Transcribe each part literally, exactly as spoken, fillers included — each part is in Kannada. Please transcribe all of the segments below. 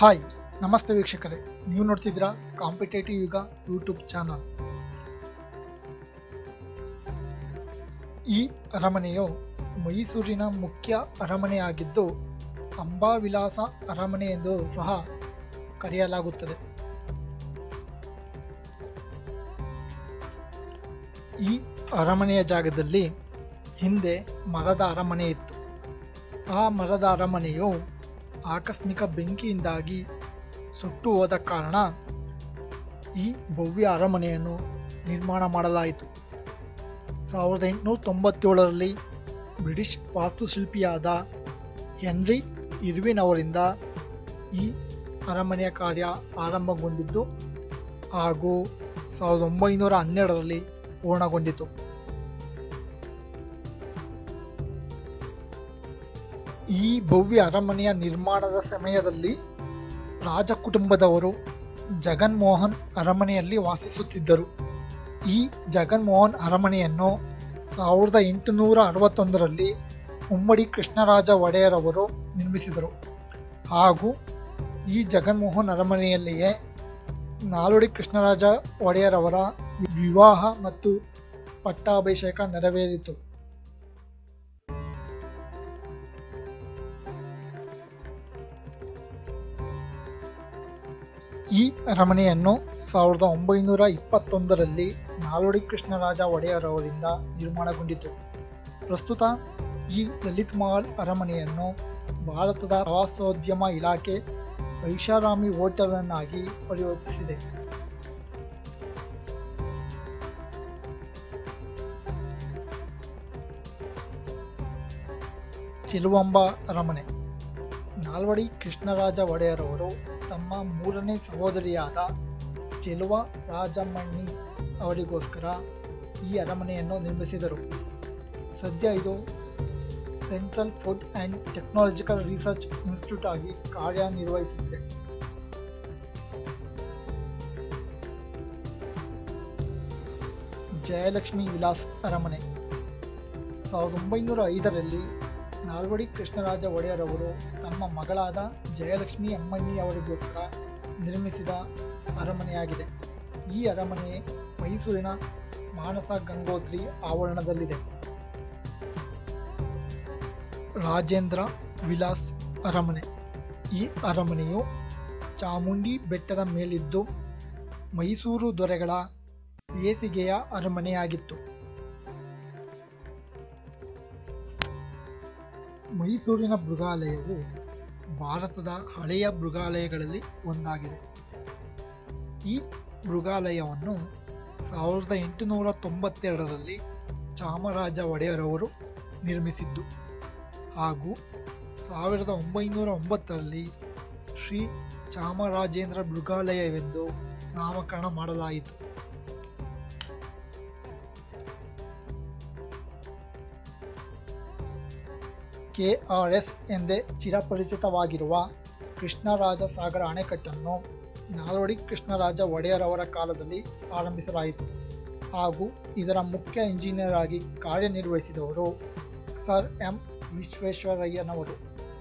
ಹಾಯ್ ನಮಸ್ತೆ ವೀಕ್ಷಕರೇ, ನೀವು ನೋಡ್ತಿದ್ದೀರಾ ಕಾಂಪಿಟೇಟಿವ್ ಯುಗ ಯೂಟ್ಯೂಬ್ ಚಾನಲ್. ಈ ಅರಮನೆಯು ಮೈಸೂರಿನ ಮುಖ್ಯ ಅರಮನೆಯಾಗಿದ್ದು ಅಂಬಾವಿಲಾಸ ಅರಮನೆ ಎಂದು ಸಹ ಕರೆಯಲಾಗುತ್ತದೆ. ಈ ಅರಮನೆಯ ಜಾಗದಲ್ಲಿ ಹಿಂದೆ ಮರದ ಅರಮನೆ ಇತ್ತು. ಆ ಮರದ ಅರಮನೆಯು ಆಕಸ್ಮಿಕ ಬೆಂಕಿಯಿಂದಾಗಿ ಸುಟ್ಟು ಹೋದ ಕಾರಣ ಈ ಭವ್ಯ ಅರಮನೆಯನ್ನು ನಿರ್ಮಾಣ ಮಾಡಲಾಯಿತು. ಸಾವಿರದ ಎಂಟುನೂರ ತೊಂಬತ್ತೇಳರಲ್ಲಿ ಬ್ರಿಟಿಷ್ ವಾಸ್ತುಶಿಲ್ಪಿಯಾದ ಹೆನ್ರಿ ಇರ್ವಿನ್ ಅವರಿಂದ ಈ ಅರಮನೆಯ ಕಾರ್ಯ ಆರಂಭಗೊಂಡಿದ್ದು ಹಾಗೂ ಸಾವಿರದ ಒಂಬೈನೂರ ಹನ್ನೆರಡರಲ್ಲಿ ಪೂರ್ಣಗೊಂಡಿತು. ಈ ಭವ್ಯ ಅರಮನೆಯ ನಿರ್ಮಾಣದ ಸಮಯದಲ್ಲಿ ರಾಜ ಕುಟುಂಬದವರು ಜಗನ್ಮೋಹನ್ ಅರಮನೆಯಲ್ಲಿ ವಾಸಿಸುತ್ತಿದ್ದರು. ಈ ಜಗನ್ಮೋಹನ್ ಅರಮನೆಯನ್ನು ಸಾವಿರದ ಎಂಟುನೂರ ಅರವತ್ತೊಂದರಲ್ಲಿ ಮುಮ್ಮಡಿ ಕೃಷ್ಣರಾಜ ಒಡೆಯರ್ ಅವರು ನಿರ್ಮಿಸಿದರು ಹಾಗೂ ಈ ಜಗನ್ಮೋಹನ್ ಅರಮನೆಯಲ್ಲಿಯೇ ನಾಲ್ವಡಿ ಕೃಷ್ಣರಾಜ ಒಡೆಯರ್ ಅವರ ವಿವಾಹ ಮತ್ತು ಪಟ್ಟಾಭಿಷೇಕ ನೆರವೇರಿತು. ಈ ಅರಮನೆಯನ್ನು ಸಾವಿರದ ಒಂಬೈನೂರ ಇಪ್ಪತ್ತೊಂದರಲ್ಲಿ ನಾಲ್ವಡಿ ಕೃಷ್ಣರಾಜ ಒಡೆಯರ್ ಅವರಿಂದ ನಿರ್ಮಾಣಗೊಂಡಿತು. ಪ್ರಸ್ತುತ ಈ ಲಲಿತ್ ಮಹಲ್ ಅರಮನೆಯನ್ನು ಭಾರತದ ಪ್ರವಾಸೋದ್ಯಮ ಇಲಾಖೆ ಐಷಾರಾಮಿ ಹೋಟೆಲ್ ಅನ್ನಾಗಿ ಪರಿವರ್ತಿಸಿದೆ. ಚೆಲುವಾಂಬ ಅರಮನೆ. ನಾಲ್ವಡಿ ಕೃಷ್ಣರಾಜ ಒಡೆಯರ್ ಅವರು ತಮ್ಮ ಮೂರನೇ ಸಹೋದರಿಯಾದ ಚೆಲುವ ರಾಜಮ್ಮಣ್ಣಿ ಅವರಿಗೋಸ್ಕರ ಈ ಅರಮನೆಯನ್ನು ನಿರ್ಮಿಸಿದರು. ಸದ್ಯ ಇದು central food and technological research institute ಆಗಿ ಕಾರ್ಯನಿರ್ವಹಿಸುತ್ತಿದೆ. ಜಯಲಕ್ಷ್ಮಿ ವಿಲಾಸ್ ಅರಮನೆ. ಸಾವಿರದ ಒಂಬೈನೂರ ಐದರಲ್ಲಿ ನಾಲ್ವಡಿ ಕೃಷ್ಣರಾಜ ಒಡೆಯರ್ ಅವರು ತಮ್ಮ ಮಗಳಾದ ಜಯಲಕ್ಷ್ಮಿ ಅಮ್ಮಣ್ಣಿ ಅವರಿಗೋಸ್ಕರ ನಿರ್ಮಿಸಿದ ಅರಮನೆಯಾಗಿದೆ. ಈ ಅರಮನೆ ಮೈಸೂರಿನ ಮಾನಸ ಗಂಗೋತ್ರಿ ಆವರಣದಲ್ಲಿದೆ. ರಾಜೇಂದ್ರ ವಿಲಾಸ್ ಅರಮನೆ. ಈ ಅರಮನೆಯು ಚಾಮುಂಡಿ ಬೆಟ್ಟದ ಮೇಲಿದ್ದು ಮೈಸೂರು ದೊರೆಗಳ ಬೇಸಿಗೆಯ ಅರಮನೆಯಾಗಿತ್ತು. ಮೈಸೂರಿನ ಮೃಗಾಲಯವು ಭಾರತದ ಹಳೆಯ ಮೃಗಾಲಯಗಳಲ್ಲಿ ಒಂದಾಗಿದೆ. ಈ ಮೃಗಾಲಯವನ್ನು ಸಾವಿರದ ಎಂಟುನೂರ ತೊಂಬತ್ತೆರಡರಲ್ಲಿ ಚಾಮರಾಜ ಒಡೆಯರ್ ಅವರು ನಿರ್ಮಿಸಿದ್ದು ಹಾಗೂ ಸಾವಿರದ ಒಂಬೈನೂರ ಒಂಬತ್ತರಲ್ಲಿ ಶ್ರೀ ಚಾಮರಾಜೇಂದ್ರ ಮೃಗಾಲಯವೆಂದು ನಾಮಕರಣ ಮಾಡಲಾಯಿತು. ಕೆ ಆರ್ ಎಸ್ ಎಂದೇ ಚಿರಪರಿಚಿತವಾಗಿರುವ ಕೃಷ್ಣರಾಜ ಸಾಗರ ಅಣೆಕಟ್ಟನ್ನು ನಾಲ್ವಡಿ ಕೃಷ್ಣರಾಜ ಒಡೆಯರ್ ಅವರ ಕಾಲದಲ್ಲಿ ಆರಂಭಿಸಲಾಯಿತು ಹಾಗೂ ಇದರ ಮುಖ್ಯ ಇಂಜಿನಿಯರ್ ಆಗಿ ಕಾರ್ಯನಿರ್ವಹಿಸಿದವರು ಸರ್ ಎಂ ವಿಶ್ವೇಶ್ವರಯ್ಯನವರು.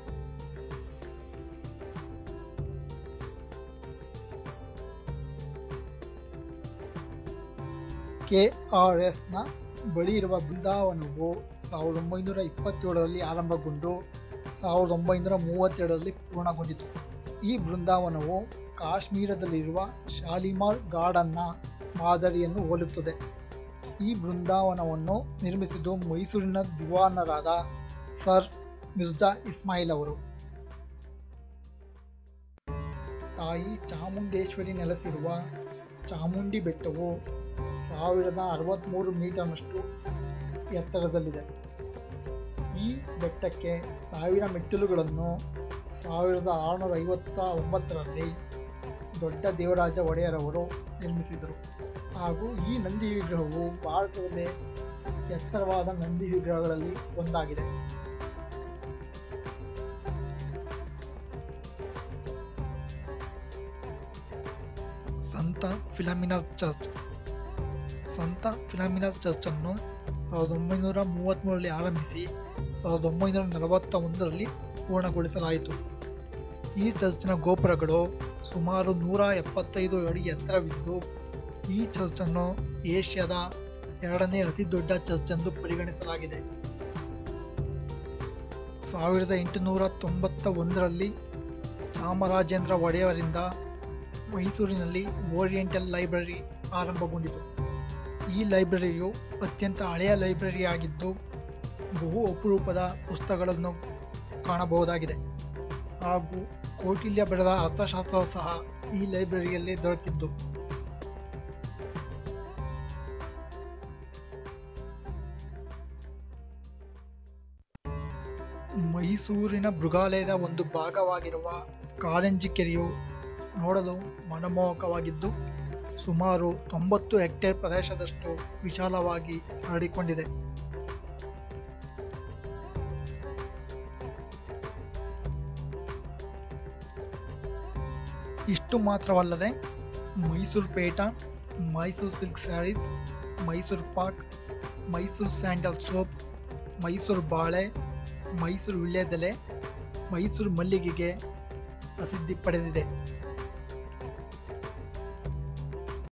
ಕೆ ಆರ್ ಎಸ್ನ ಬಳಿ ಇರುವ ಬೃಂದಾವನವು ಸಾವಿರದ ಒಂಬೈನೂರ ಇಪ್ಪತ್ತೇಳರಲ್ಲಿ ಆರಂಭಗೊಂಡು ಸಾವಿರದ ಒಂಬೈನೂರ ಮೂವತ್ತೆರಡರಲ್ಲಿ ಪೂರ್ಣಗೊಂಡಿತು. ಈ ಬೃಂದಾವನವು ಕಾಶ್ಮೀರದಲ್ಲಿರುವ ಶಾಲಿಮಾರ್ ಗಾರ್ಡನ್ನ ಮಾದರಿಯನ್ನು ಹೋಲುತ್ತದೆ. ಈ ಬೃಂದಾವನವನ್ನು ನಿರ್ಮಿಸಿದ್ದು ಮೈಸೂರಿನ ದಿವಾನರಾದ ಸರ್ ಮಿರ್ಜಾ ಇಸ್ಮಾಯಿಲ್ ಅವರು. ತಾಯಿ ಚಾಮುಂಡೇಶ್ವರಿ ನೆಲೆಸಿರುವ ಚಾಮುಂಡಿ ಬೆಟ್ಟವು ಸಾವಿರದ ಅರವತ್ತ್ಮೂರು ಮೀಟರ್ನಷ್ಟು ಎತ್ತರದಲ್ಲಿದೆ. ಈ ಬೆಟ್ಟಕ್ಕೆ ಸಾವಿರ ಮೆಟ್ಟಿಲುಗಳನ್ನು ಸಾವಿರದ ಆರುನೂರ ಐವತ್ತ ಒಂಬತ್ತರಲ್ಲಿ ದೊಡ್ಡ ದೇವರಾಜ ಒಡೆಯರ್ ಅವರು ನಿರ್ಮಿಸಿದರು ಹಾಗೂ ಈ ನಂದಿ ವಿಗ್ರಹವು ಭಾರತದಲ್ಲೇ ಎತ್ತರವಾದ ನಂದಿ ವಿಗ್ರಹಗಳಲ್ಲಿ ಒಂದಾಗಿದೆ. ಸಂತ ಫಿಲಾಮಿನಾ ಚರ್ಚ್. ಸಂತ ಫಿಲಾಮಿನಾ ಚರ್ಚ್ ಅನ್ನು ಸಾವಿರದ ಒಂಬೈನೂರ ಮೂವತ್ತ್ಮೂರರಲ್ಲಿ ಆರಂಭಿಸಿ ಸಾವಿರದ ಒಂಬೈನೂರ ನಲವತ್ತ ಒಂದರಲ್ಲಿ ಪೂರ್ಣಗೊಳಿಸಲಾಯಿತು. ಈ ಚರ್ಚ್ನ ಗೋಪುರಗಳು ಸುಮಾರು ನೂರ ಎಪ್ಪತ್ತೈದು ಅಡಿ ಎತ್ತರವಿದ್ದು ಈ ಚರ್ಚನ್ನು ಏಷ್ಯಾದ ಎರಡನೇ ಅತಿ ದೊಡ್ಡ ಚರ್ಚ್ ಎಂದು ಪರಿಗಣಿಸಲಾಗಿದೆ. ಸಾವಿರದ ಎಂಟುನೂರ ತೊಂಬತ್ತ ಒಂದರಲ್ಲಿ ಚಾಮರಾಜೇಂದ್ರ ಒಡೆಯರಿಂದ ಮೈಸೂರಿನಲ್ಲಿ ಓರಿಯೆಂಟಲ್ ಲೈಬ್ರರಿ ಆರಂಭಗೊಂಡಿತು. ಈ ಲೈಬ್ರರಿಯು ಅತ್ಯಂತ ಹಳೆಯ ಲೈಬ್ರರಿಯಾಗಿದ್ದು ಬಹು ಅಪರೂಪದ ಪುಸ್ತಕಗಳನ್ನು ಕಾಣಬಹುದಾಗಿದೆ ಹಾಗೂ ಕೌಟಿಲ್ಯ ಬರೆದ ಅರ್ಥಶಾಸ್ತ್ರವು ಸಹ ಈ ಲೈಬ್ರರಿಯಲ್ಲಿ ದೊರಕಿದ್ದು. ಮೈಸೂರಿನ ಮೃಗಾಲಯದ ಒಂದು ಭಾಗವಾಗಿರುವ ಕಾರಂಜಿ ಕೆರೆಯು ನೋಡಲು ಮನಮೋಹಕವಾಗಿದ್ದು ಸುಮಾರು ತೊಂಬತ್ತು ಹೆಕ್ಟೇರ್ ಪ್ರದೇಶದಷ್ಟು ವಿಶಾಲವಾಗಿ ಹರಡಿಕೊಂಡಿದೆ. ಇಷ್ಟು ಮಾತ್ರವಲ್ಲದೆ Mysore peta, Mysore silk sarees, Mysore pak, Mysore sandal soap, Mysore ಬಾಳೆ, ಮೈಸೂರು ವೀಳ್ಯದೆಲೆ, ಮೈಸೂರು ಮಲ್ಲಿಗೆಗೆ ಪ್ರಸಿದ್ಧಿ ಪಡೆದಿದೆ.